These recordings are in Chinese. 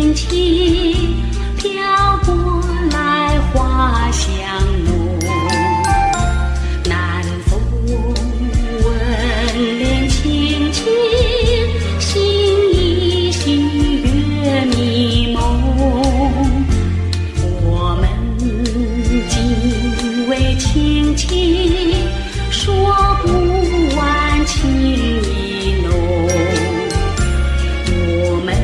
轻轻飘过来花香浓，南风吻脸轻轻，心依稀月迷蒙。我们紧偎轻轻，说不完情意浓。我们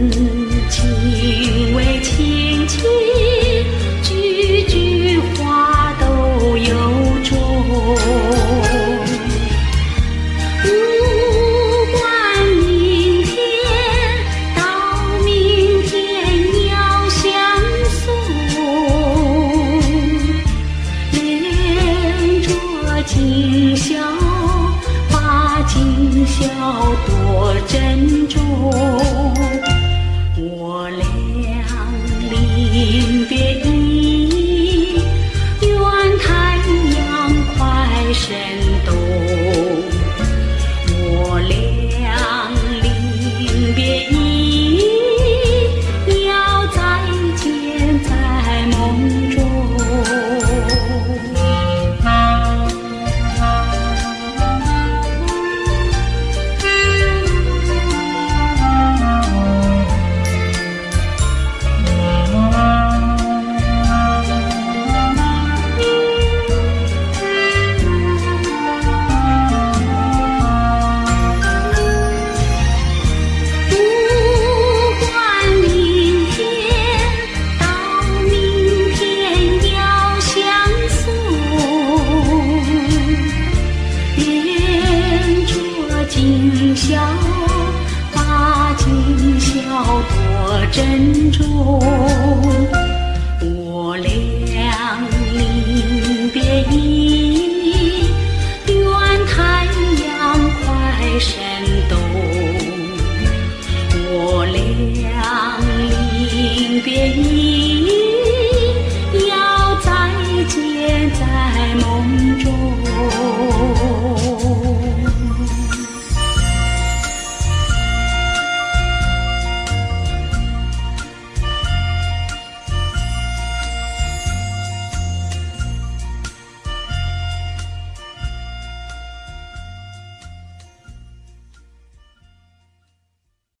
紧偎轻轻，句句话都有衷。不管明天到明天要相送，连着今宵，把今宵多珍重。我俩临别意，愿太阳快升东。我俩临别意，要再见在梦中。今宵，把今宵多珍重。